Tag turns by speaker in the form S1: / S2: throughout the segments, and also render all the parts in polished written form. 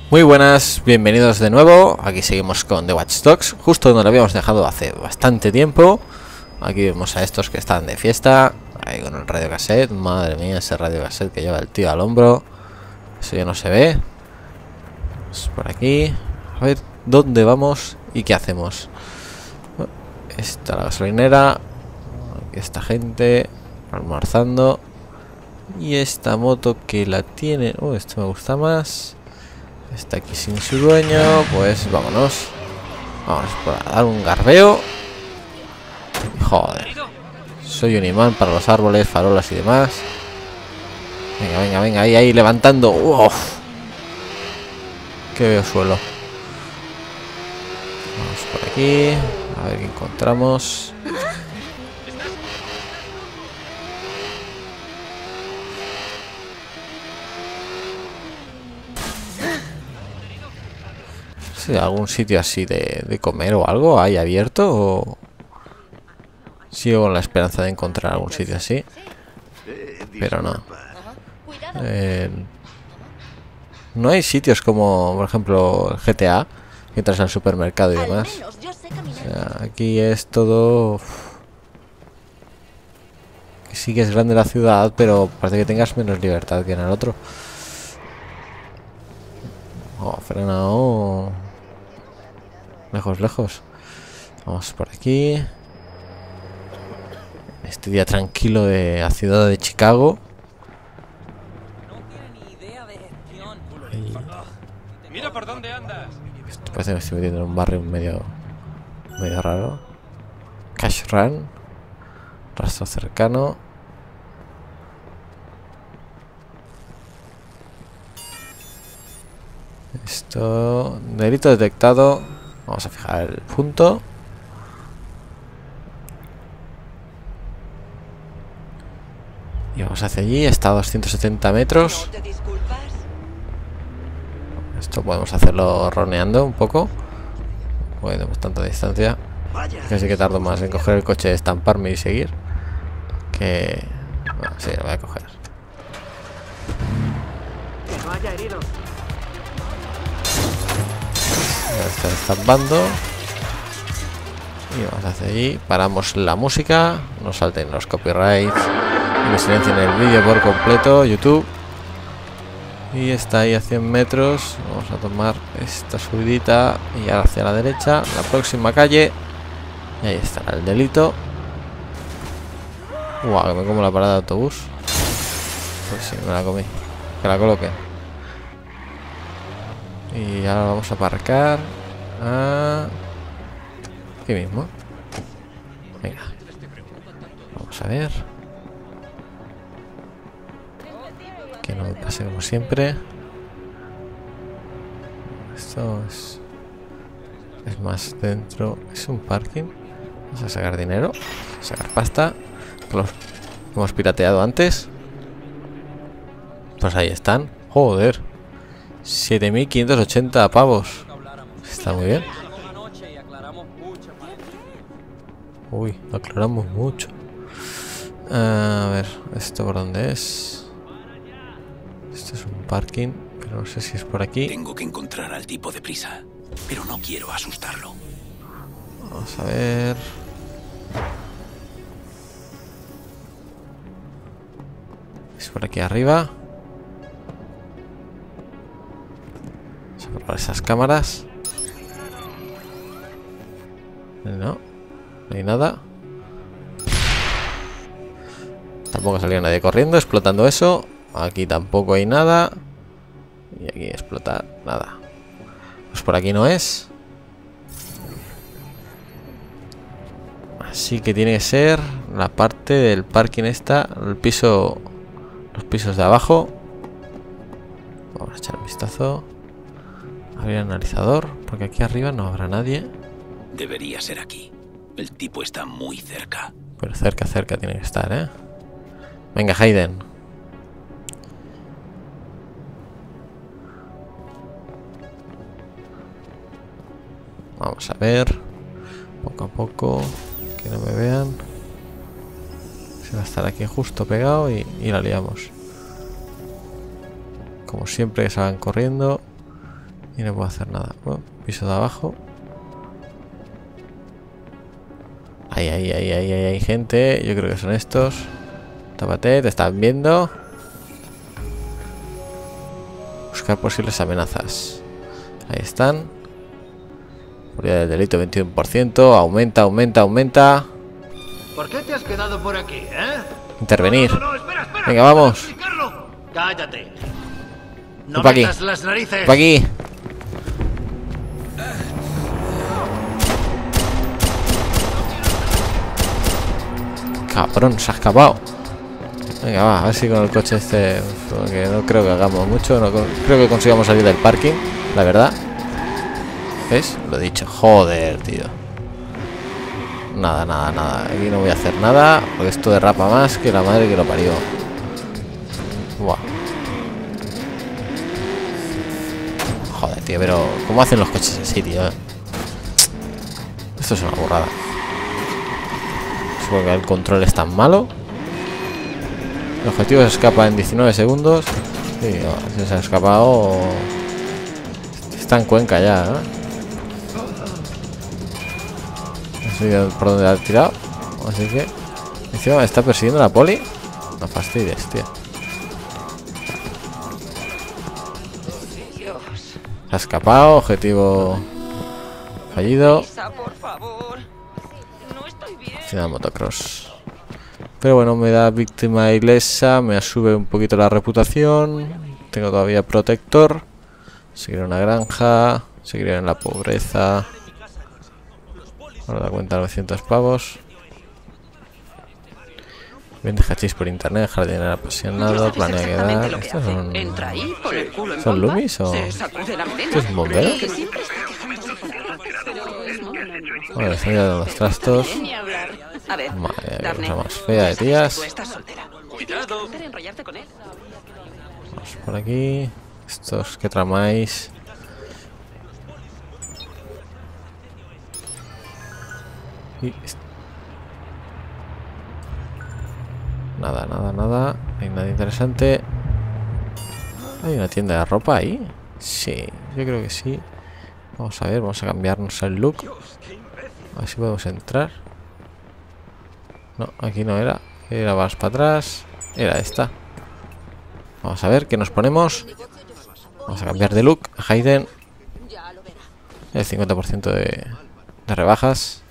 S1: Muy buenas, bienvenidos de nuevo. Aquí seguimos con The Watch Dogs, justo donde lo habíamos dejado hace bastante tiempo. Aquí vemos a estos que están de fiesta, ahí con el radiocassette. Madre mía, ese radiocassette que lleva el tío al hombro. Eso ya no se ve. Pues por aquí. A ver dónde vamos y qué hacemos. Esta la gasolinera. Aquí esta gente almorzando. Y esta moto que la tiene... esto me gusta más. Está aquí sin su dueño. Pues vámonos. Vamos a dar un garbeo. Joder. Soy un imán para los árboles, farolas y demás. Venga, venga, venga. Ahí, levantando. ¡Uf! Que veo suelo. Vamos por aquí. A ver qué encontramos. Sí, algún sitio así de comer o algo hay abierto, o sigo con la esperanza de encontrar algún sitio así, pero no. No hay sitios como, por ejemplo, el GTA, que entras al supermercado y demás. O sea, aquí es todo... que sí que es grande la ciudad, pero parece que tengas menos libertad que en el otro. Frenado. Lejos, lejos. Vamos por aquí. Este día tranquilo de la ciudad de Chicago.
S2: Mira por dónde andas.
S1: Esto parece que me estoy metiendo en un barrio medio raro. Cash Run. Rastro cercano. Esto... delito detectado. Vamos a fijar el punto. Y vamos hacia allí. Está a 270 metros. Esto podemos hacerlo roneando un poco. No tenemos tanta distancia. Casi que tardo más en coger el coche, estamparme y seguir. Que... bueno, sí, lo voy a coger.
S2: No haya heridos.
S1: Está estampando. Y vamos hacia allí. Paramos la música. No salten los copyrights. Y me silencien el vídeo por completo. YouTube. Y está ahí a 100 metros. Vamos a tomar esta subidita. Y ahora hacia la derecha. La próxima calle. Y ahí estará el delito. Guau, que me como la parada de autobús. Pues sí, me la comí. Que la coloquen. Y ahora vamos a aparcar aquí mismo. Venga. Vamos a ver. Que no me pase como siempre. Esto es más dentro. Es un parking. Vamos a sacar dinero. A sacar pasta. Los hemos pirateado antes. Pues ahí están. Joder. 7.580 pavos. Está muy bien. Uy, aclaramos mucho. A ver, ¿esto por dónde es? Esto es un parking, pero no sé si es por aquí.
S3: Tengo que encontrar al tipo de prisa, pero no quiero asustarlo.
S1: Vamos a ver. Es por aquí arriba. Por esas cámaras. No hay nada. Tampoco salió nadie corriendo, explotando eso. Aquí tampoco hay nada. Y aquí explotar nada. Pues por aquí no es. Así que tiene que ser la parte del parking esta. El piso. Los pisos de abajo. Vamos a echar un vistazo. Abrir el analizador, porque aquí arriba no habrá nadie.
S3: Debería ser aquí. El tipo está muy cerca.
S1: Pero cerca tiene que estar, ¿eh? Venga, Hayden. Vamos a ver. Poco a poco. Que no me vean. Se va a estar aquí justo pegado y la liamos. Como siempre que salgan corriendo. Y no puedo hacer nada. Bueno, piso de abajo. Ahí hay gente. Yo creo que son estos. Tápate, te están viendo. Buscar posibles amenazas. Ahí están. Probabilidad del delito 21%. Aumenta.
S4: ¿Por qué te has quedado por aquí,
S1: Intervenir.
S4: No, espera.
S1: Venga, vamos.
S4: Cállate.
S1: Ven
S4: No
S1: pa' aquí.
S4: metas las narices.
S1: ¡Por aquí! Cabrón, se ha escapado. Venga, va, a ver si con el coche este... Porque no creo que hagamos mucho. No creo que consigamos salir del parking, la verdad. ¿Ves? Lo he dicho. Joder, tío. Nada. Aquí no voy a hacer nada. Porque esto derrapa más que la madre que lo parió. Buah. Joder, tío, pero... ¿Cómo hacen los coches así, tío? Esto es una burrada. Supongo que el control es tan malo. El objetivo se escapa en 19 segundos. Sí, no, se ha escapado. Está en Cuenca ya, ¿no? No sé por dónde ha tirado. Así que... Encima me está persiguiendo la poli. No fastidies, tío. Se ha escapado. Objetivo fallido. Final motocross. Pero bueno, me da víctima ilesa. Me sube un poquito la reputación. Tengo todavía protector. Seguiré en una granja. Seguiré en la pobreza. Ahora da cuenta 900 pavos. Vende hachís por internet. Jardinero apasionado. Planea quedar. ¿Estos son Loomis o...? ¿Esto es un bombero? Bueno, están ya los trastos. Madre mía, cosa más fea de tías. Vamos por aquí. Estos que tramáis. Y... Nada. No hay nada interesante. ¿Hay una tienda de ropa ahí? Sí, yo creo que sí. Vamos a ver, vamos a cambiarnos el look. A ver si podemos entrar. No, aquí no era. Era más para atrás. Era esta. Vamos a ver qué nos ponemos. Vamos a cambiar de look. Hayden. El 50% de rebajas.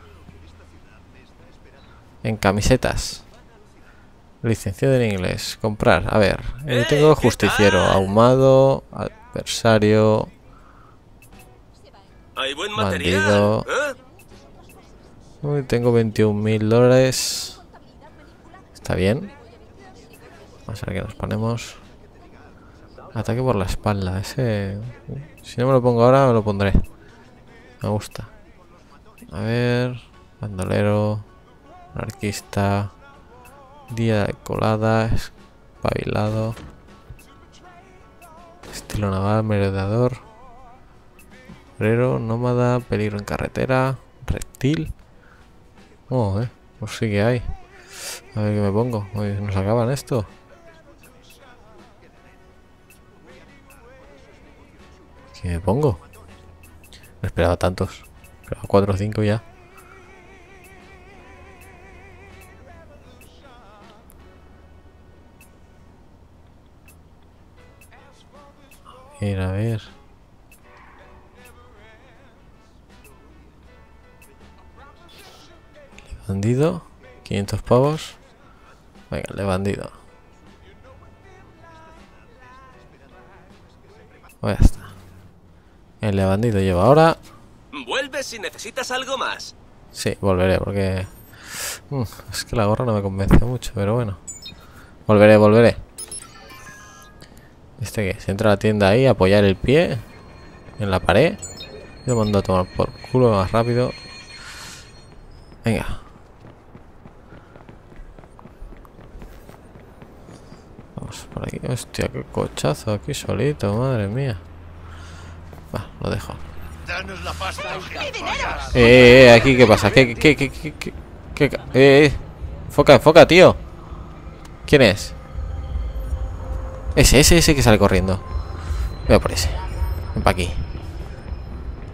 S1: En camisetas. Licenciado en inglés. Comprar. A ver. Tengo justiciero. Ahumado. Adversario. Bandido. Uy, tengo 21.000 dólares. Está bien. Vamos a ver qué nos ponemos. Ataque por la espalda. Ese... Si no me lo pongo ahora, me lo pondré. Me gusta. A ver... Bandolero... Anarquista... Día de colada... Espabilado... Estilo naval... Merodeador... Obrero... Nómada... Peligro en carretera... Reptil... Oh, pues sí que hay. A ver qué me pongo. Oye, ¿nos acaban esto? ¿Qué me pongo? No esperaba tantos. Esperaba 4 o 5 ya. A ver. Bandido, 500 pavos. Venga, el de bandido. Pues ya está. El de bandido lleva ahora.
S3: Vuelve si necesitas algo más.
S1: Sí, volveré porque... es que la gorra no me convence mucho, pero bueno. Volveré. ¿Este qué? Se entra a la tienda ahí, apoyar el pie en la pared. Yo mando a tomar por culo más rápido. Venga. Vamos por aquí. Hostia, qué cochazo aquí solito, madre mía. Va, lo dejo. Aquí qué pasa. Enfoca, tío. ¿Quién es? Ese que sale corriendo. Voy a por ese. Ven pa' aquí.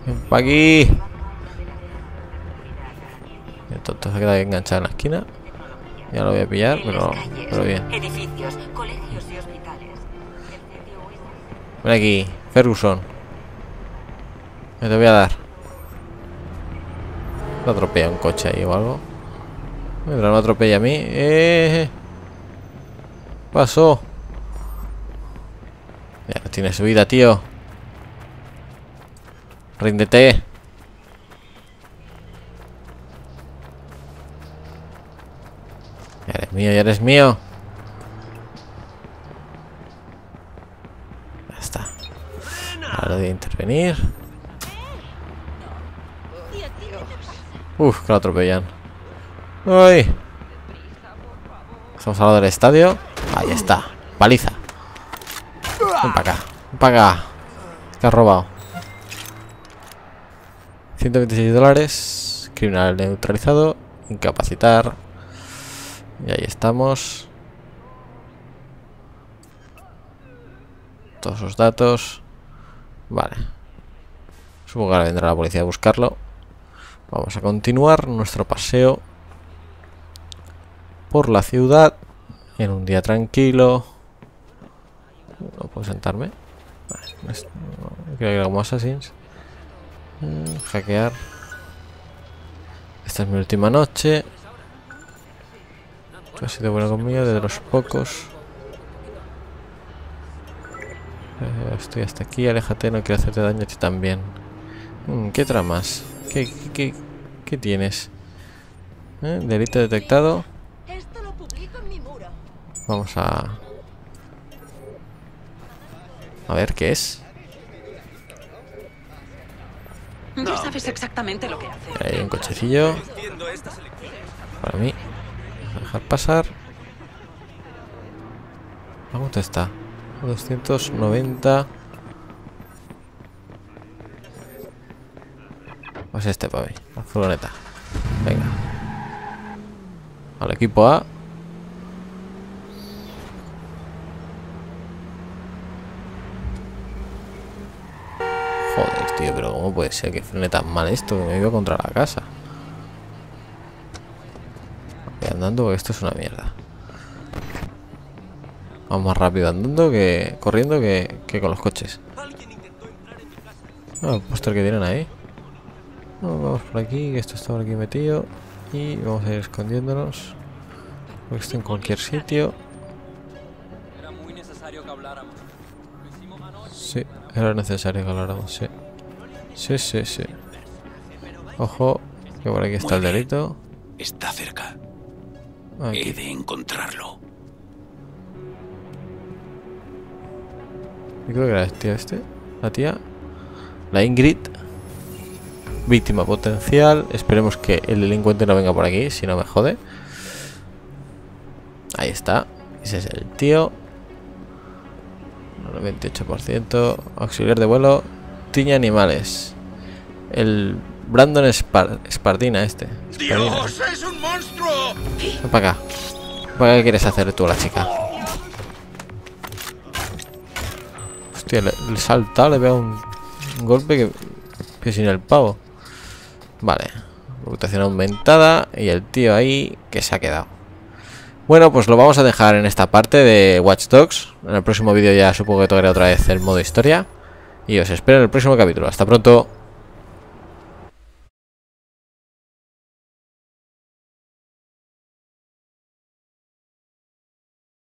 S1: Ven pa' aquí. El tonto se queda ahí enganchado en la esquina. Ya lo voy a pillar, pero bien.
S5: Edificios, colegios y hospitales.
S1: Ven aquí, Ferguson. Me te voy a dar. Me atropella un coche ahí o algo. Mientras me atropella a mí. Pasó. Ya no tiene subida, tío. Ríndete. Ya eres mío, ya eres mío. Ya está. Ahora de intervenir. Uf, que lo atropellan. ¡Ay! Estamos al lado del estadio. Ahí está. Paliza. Ven para acá. Ven para acá. ¿Qué has robado? $126. Criminal neutralizado. Incapacitar. Y ahí estamos. Todos los datos. Vale. Supongo que ahora vendrá la policía a buscarlo. Vamos a continuar nuestro paseo por la ciudad en un día tranquilo. No puedo sentarme. Vale, creo que era como Assassins. Hackear. Esta es mi última noche. Tú has sido bueno conmigo, de los pocos. Estoy hasta aquí, aléjate, no quiero hacerte daño a ti también. ¿Qué tramas? ¿Qué tienes? Delito detectado.
S5: Esto lo publico en mi muro.
S1: Vamos a ver qué es.
S5: Ya sabes exactamente lo que hace.
S1: Hay un cochecillo para mí. Voy a dejar pasar. ¿Cuánto está? 290. Pues este para mí, la furgoneta. Venga. Al equipo A. Joder, tío, pero ¿cómo puede ser que frene tan mal esto? Que me iba contra la casa. Voy andando porque esto es una mierda. Vamos más rápido andando que corriendo que con los coches. Ah, el póster que tienen ahí. Vamos por aquí, que esto está por aquí metido. Y vamos a ir escondiéndonos. Porque está en cualquier sitio.
S2: Era muy necesario que habláramos. Lo hicimos anoche.
S1: Sí, era necesario que habláramos, sí. Sí. Ojo, que por aquí está el delito.
S3: Está cerca.
S1: Aquí.
S3: He de encontrarlo.
S1: Yo creo que era la tía. La Ingrid. Víctima potencial. Esperemos que el delincuente no venga por aquí, si no me jode. Ahí está. Ese es el tío. 28%. Auxiliar de vuelo. Tiña animales. El Brandon Espardina este.
S3: ¡Dios, es un monstruo!
S1: Ven para acá. ¿Para qué quieres hacer tú a la chica? Hostia, le salta, le veo un golpe que sin el pavo. Vale. Reputación aumentada. Y el tío ahí que se ha quedado. Bueno, pues lo vamos a dejar en esta parte de Watch Dogs. En el próximo vídeo ya supongo que tocaré otra vez el modo historia. Y os espero en el próximo capítulo. Hasta pronto.